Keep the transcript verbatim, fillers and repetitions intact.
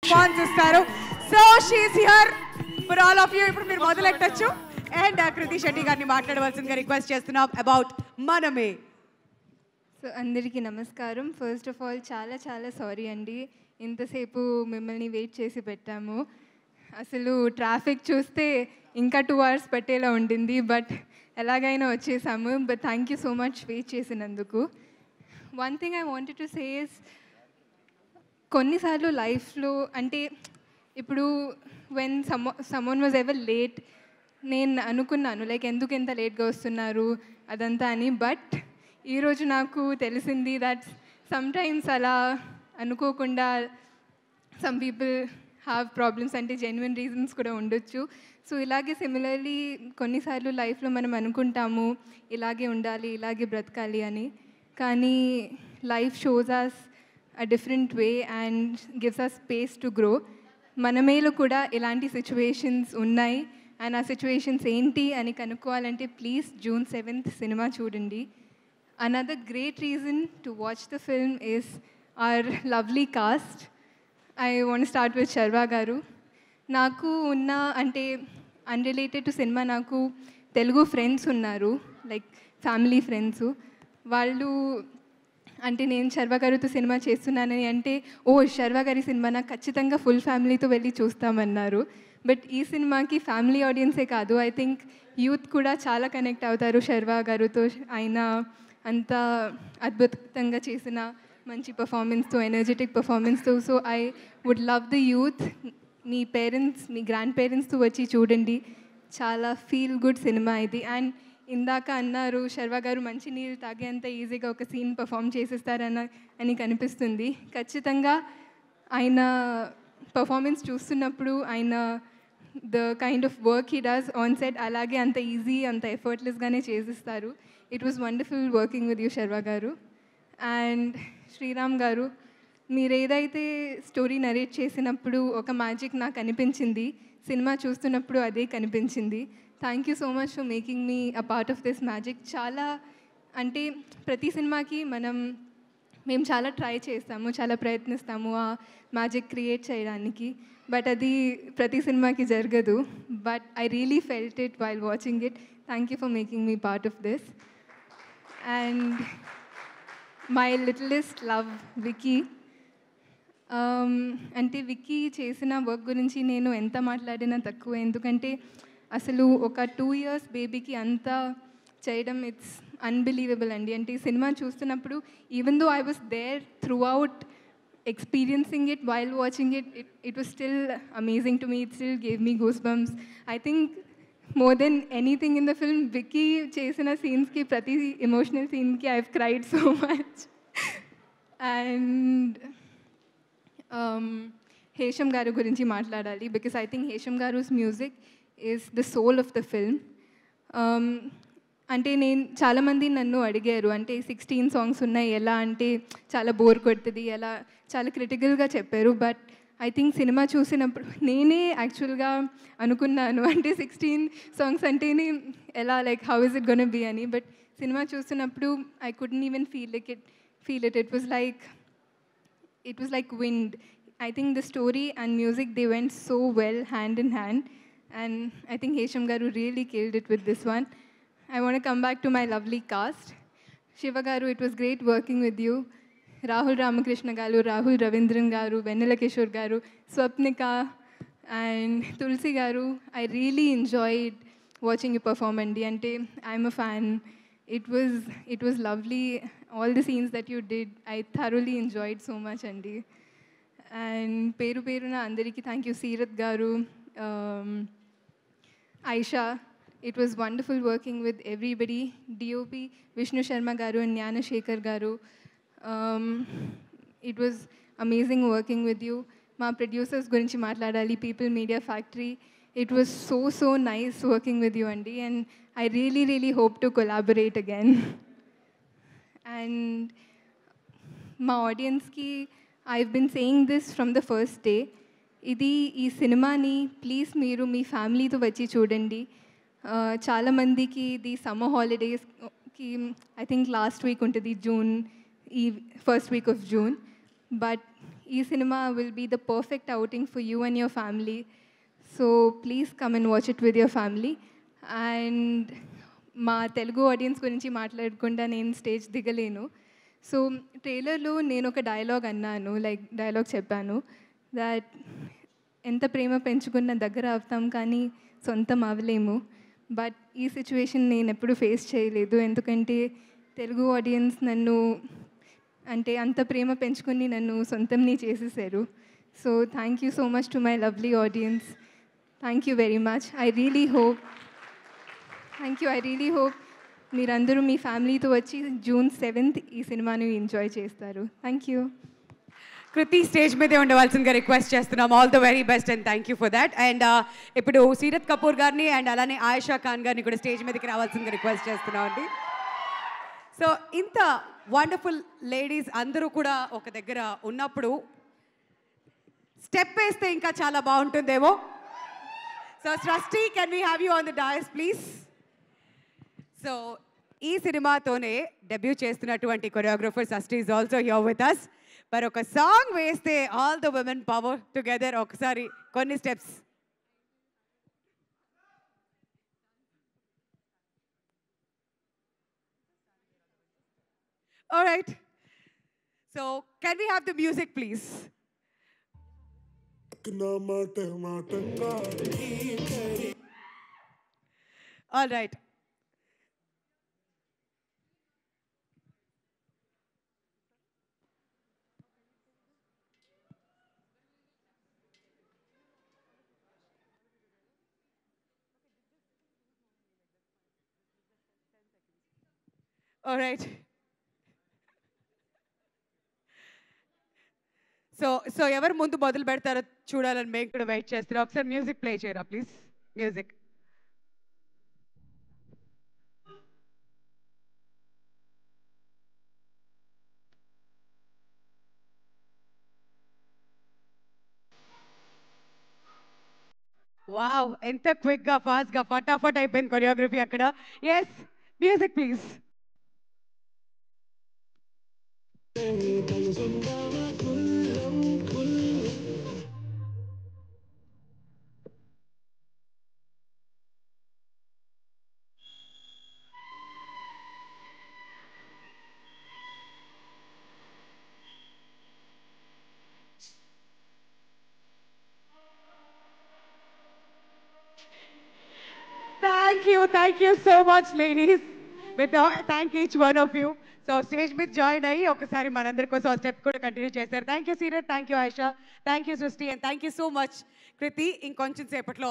Response ఇస్తారు. So she's here for all of you. ఇప్పుడు మీరు మొదలెట్టచ్చు. అండ్ కృతి శెట్టి గారిని మాట్లాడవలసిందిగా రిక్వెస్ట్ చేస్తున్నాం అబౌట్ మనమే. సో అందరికీ నమస్కారం. ఫస్ట్ ఆఫ్ ఆల్ చాలా చాలా సారీ అండి, ఇంతసేపు మిమ్మల్ని వెయిట్ చేసి పెట్టాము. అసలు ట్రాఫిక్ చూస్తే ఇంకా టూ అవర్స్ పట్టేలా ఉండింది, బట్ ఎలాగైనా వచ్చేసాము. But thank you so much wait చేసినందుకు. One thing I wanted to say is, కొన్నిసార్లు లైఫ్లో అంటే ఇప్పుడు when some someone was ever late, నేను అనుకున్నాను లైక్ ఎందుకు ఎంత లేట్గా వస్తున్నారు అదంతా అని. బట్ ఈరోజు నాకు తెలిసింది దట్ సమ్టైమ్స్ అలా అనుకోకుండా సమ్ పీపుల్ హ్యావ్ ప్రాబ్లమ్స్, అంటే జెన్యున్ రీజన్స్ కూడా ఉండొచ్చు. సో ఇలాగే సిమిలర్లీ కొన్నిసార్లు లైఫ్లో మనం అనుకుంటాము ఇలాగే ఉండాలి, ఇలాగే బ్రతకాలి అని, కానీ life shows us a different way and gives us space to grow. మనమేలో కూడా ఇలాంటి సిచ్యువేషన్స్ ఉన్నాయి అండ్ ఆ సిచ్యువేషన్స్ ఏంటి అని కనుక్కోవాలంటే ప్లీజ్ జూన్ సెవెంత్ సినిమా చూడండి. Another great reason to watch the film is our lovely cast. I want to start with Sharva garu. Naku unna ante unrelated to cinema naku Telugu friends unnaru, like family friends. Vallu అంటే నేను శర్వ గారితో cinema చేస్తున్నానని అంటే ఓ శర్వ గారి cinema నాకు ఖచ్చితంగా full ఫ్యామిలీతో వెళ్ళి చూస్తామన్నారు. బట్ ఈ సినిమాకి ఫ్యామిలీ ఆడియన్సే కాదు, ఐ థింక్ యూత్ కూడా చాలా కనెక్ట్ అవుతారు శర్వ గారితో. ఆయన అంత అద్భుతంగా చేసిన మంచి పర్ఫార్మెన్స్తో, ఎనర్జెటిక్ పర్ఫార్మెన్స్తో. So I would love the youth, మీ పేరెంట్స్ మీ గ్రాండ్ పేరెంట్స్తో వచ్చి చూడండి, చాలా ఫీల్ గుడ్ సినిమా ఇది. అండ్ ఇందాక అన్నారు శర్వ గారు మంచి నీళ్ళు తాగేంత ఈజీగా ఒక సీన్ పర్ఫామ్ చేసేస్తారన్న అని కనిపిస్తుంది. ఖచ్చితంగా ఆయన పర్ఫార్మెన్స్ చూస్తున్నప్పుడు ఆయన the kind of work he does on set అలాగే అంత ఈజీ అంత ఎఫర్ట్లెస్గానే చేసిస్తారు. It was wonderful working with you Sharwa garu. And Sriram గారు, మీరు ఏదైతే స్టోరీ నరేట్ చేసినప్పుడు ఒక మ్యాజిక్ నాకు అనిపించింది, సినిమా చూస్తున్నప్పుడు అదే కనిపించింది. Thank you so much for making me a part of this magic. చాలా అంటే ప్రతి సినిమాకి మనం మేము చాలా ట్రై చేస్తాము, చాలా ప్రయత్నిస్తాము ఆ మ్యాజిక్ క్రియేట్ చేయడానికి, బట్ అది ప్రతి సినిమాకి జరగదు. But I really felt it while watching it. Thank you for making me part of this. And my littlest love Vicky. అంటే విక్కీ చేసిన వర్క్ గురించి నేను ఎంత మాట్లాడినా తక్కువ, ఎందుకంటే అసలు ఒక టూ ఇయర్స్ బేబీకి అంతా చేయడం ఇట్స్ అన్బిలీవబుల్ అండి. అంటే ఈ సినిమా చూస్తున్నప్పుడు even though I was there throughout experiencing it while watching it, it it was still amazing to me. It still gave me goosebumps. I think more than anything in the film, Vicky chesina scenes ki prati emotional scene ki I've cried so much. And um Hesham garu gurinchi maatladali, because I think Hesham garu's music is the soul of the film. um అంటే నేను చాలామంది నన్ను అడిగారు అంటే sixteen songs ఉన్నాయి ఎలా అంటే చాలా బోర్ కొడుతుంది ఎలా, చాలా క్రిటికల్గా చెప్పారు. బట్ ఐ థింక్ సినిమా చూసినప్పుడు నేనే యాక్చువల్గా అనుకున్నాను అంటే సిక్స్టీన్ సాంగ్స్ అంటేనే ఎలా like how is it gonna be అని. బట్ సినిమా చూస్తున్నప్పుడు I couldn't even feel like it feel it it was like it was like wind. I think the story and music they went so well hand in hand, and I think Hesham garu really killed it with this one. I want to come back to my lovely cast. Shiva garu, it was great working with you. Rahul Ramakrishna garu, Rahul Ravindran garu, Vennela Kishore garu, Swapnika and Tulsi garu. I really enjoyed watching you perform, Andi. Ante I'm a fan. It was it was lovely. All the scenes that you did, I thoroughly enjoyed so much, Andi. And peru peruna andariki thank you. Seerath garu, um, Aisha. It was wonderful working with everybody. D O P Vishnu Sharma garu and Jnana Shekhar garu. Um, it was amazing working with you. Ma producers gurinchi matladali, People Media Factory. It was so so nice working with you, Andi, and I really really hope to collaborate again. And my audience ki I've been saying this from the first day. Idi ee cinema ni please meeru mee family tho vachi chudandi. చాలా మందికి ఇది summer హాలిడేస్కి I think last week ఉంటుంది June, ఈ first week of June. But ఈ cinema will be the perfect outing for you and your family. So please come and watch it with your family. And మా Telugu audience గురించి మాట్లాడకుండా నేను stage దిగలేను. So ట్రైలర్లో నేను ఒక డైలాగ్ అన్నాను, లైక్ డైలాగ్ చెప్పాను, దట్ ఎంత ప్రేమ పెంచుకున్న దగ్గర అవుతాం కానీ సొంతం అవ్వలేము. బట్ ఈ సిచ్యువేషన్ నేను ఎప్పుడు ఫేస్ చేయలేదు, ఎందుకంటే తెలుగు ఆడియన్స్ నన్ను అంటే అంత ప్రేమ పెంచుకుని నన్ను సొంతంని చేసేసారు. So thank you so much to my lovely audience. Thank you very much. I really hope thank you I really hope మీరందరూ మీ ఫ్యామిలీతో వచ్చి జూన్ సెవెంత్ ఈ సినిమాని ఎంజాయ్ చేస్తారు. Thank you. కృతి స్టేజ్ మీదే ఉండవలసిందిగా రిక్వెస్ట్ చేస్తున్నాం. All the very best and thank you for that. And ఇప్పుడు సీరత్ కపూర్ గారిని అండ్ అలానే ఆయేషా ఖాన్ గారిని కూడా స్టేజ్ మీదకి రావాల్సిందిగా రిక్వెస్ట్ చేస్తున్నాం అండి. సో ఇంత వండర్ఫుల్ లేడీస్ అందరూ కూడా ఒక దగ్గర ఉన్నప్పుడు స్టెప్ వేస్తే ఇంకా చాలా బాగుంటుందేమో. So Srishti, can we have you on the dais please? So ఈ సినిమాతోనే డెబ్యూ చేస్తున్నటువంటి choreographer Srishti is also here with us. మరి ఒక సాంగ్ వేస్తే all the women power together ఒకసారి కొన్ని steps. Alright, so can we have the music please? Alright, alright. So so ఎవరు ముందు మొదలు పెడతారో చూడాలని మేము కూడా వెయిట్ చేస్తున్నాం. ఒకసారి మ్యూజిక్ ప్లే చేయరా ప్లీజ్? మ్యూజిక్. వావ్, ఎంత క్విక్గా ఫాస్ట్గా ఫటాఫట్ అయిపోయింది కొరియోగ్రఫీ అక్కడ. Yes, music please. Thank you, thank you so much, ladies. With all, thank each one of you. So stage మీద జాయిన్ అయ్యి ఒకసారి మనందరి కోసం ఆ స్టెప్ కూడా కంటిన్యూ చేశారు. Thank you Seerat, thank you Ayesha, thank you Srishti, and thank you so much Kriti. ఇంకొంచెం సేపట్లో